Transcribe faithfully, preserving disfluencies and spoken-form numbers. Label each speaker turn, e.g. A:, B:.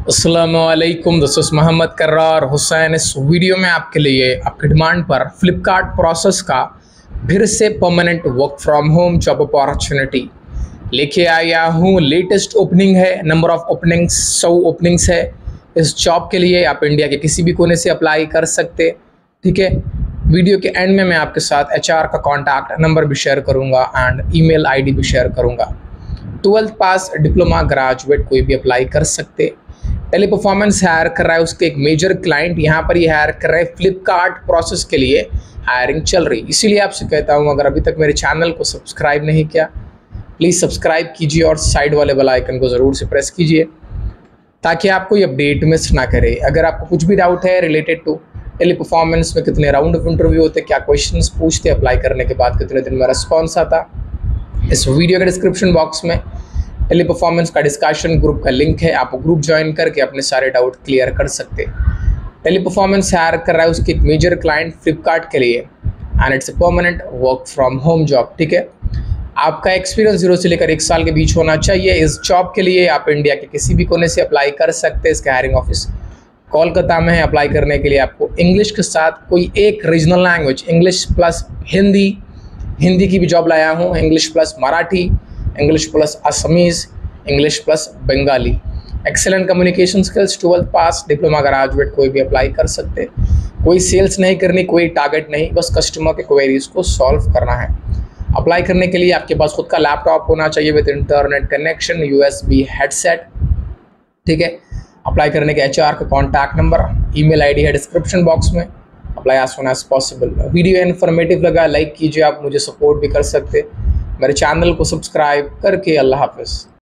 A: अस्सलामुअलैकुम, this is Mohammad Karrar Hussain. इस video में आपके लिए आपकी डिमांड पर फ्लिपकार्ट प्रोसेस का फिर से permanent work from home job opportunity लेके आया हूँ। लेटेस्ट ओपनिंग है, नंबर ऑफ ओपनिंग्स सौ ओपनिंग्स है। इस जॉब के लिए आप इंडिया के किसी भी कोने से अप्लाई कर सकते, ठीक है। वीडियो के एंड में मैं आपके साथ एचआर का कॉन्टैक्ट नंबर भी शेयर करूँगा एंड ईमेल आईडी भी शेयर करूँगा। ट्वेल्थ पास, डिप्लोमा, ग्रेजुएट कोई भी अप्लाई कर सकते। टेली परफॉर्मेंस हायर कर रहा है, उसके एक मेजर क्लाइंट यहाँ पर ये हायर कर रहे हैं। फ्लिपकार्ट प्रोसेस के लिए हायरिंग चल रही, इसीलिए आपसे कहता हूँ अगर अभी तक मेरे चैनल को सब्सक्राइब नहीं किया प्लीज़ सब्सक्राइब कीजिए और साइड वाले बेल आइकन को ज़रूर से प्रेस कीजिए ताकि आपको ये अपडेट मिस ना करे। अगर आपको कुछ भी डाउट है रिलेटेड टू टेली परफॉर्मेंस में कितने राउंड ऑफ इंटरव्यू होते, क्या क्वेश्चंस पूछते, अप्लाई करने के बाद कितने दिन में रिस्पॉन्स आता, इस वीडियो के डिस्क्रिप्शन बॉक्स में टेली परफॉर्मेंस का डिस्कशन ग्रुप का लिंक है। आप ग्रुप ज्वाइन करके अपने सारे डाउट क्लियर कर सकते। टेली परफॉर्मेंस हायर कर रहा है उसकी एक मेजर क्लाइंट फ्लिपकार्ट के लिए and it's a permanent work from home job, ठीक है। आपका एक्सपीरियंस जीरो से लेकर एक साल के बीच होना चाहिए। इस जॉब के लिए आप इंडिया के किसी भी कोने से अप्लाई कर सकते हैं। इसका हायरिंग ऑफिस कोलकाता में है। अप्लाई करने के लिए आपको इंग्लिश के साथ कोई एक regional language, English plus Hindi, Hindi की भी जॉब लाया हूँ, English plus Marathi, English plus Assamese, English plus Bengali. Excellent communication skills, twelfth pass, diploma, graduate कोई भी अप्लाई कर सकते। कोई सेल्स नहीं करनी, कोई टारगेट नहीं, बस कस्टमर के क्वेरीज को सॉल्व करना है। अप्लाई करने के लिए आपके पास खुद का लैपटॉप होना चाहिए with internet connection, USB headset, ठीक है। अप्लाई करने के एचआर का कॉन्टैक्ट नंबर, ईमेल आईडी है डिस्क्रिप्शन बॉक्स में। Apply as soon as possible. Video informative लगा लाइक कीजिए, आप मुझे सपोर्ट भी कर सकते। मेरे चैनल को सब्सक्राइब करके। अल्लाह हाफ़िज़।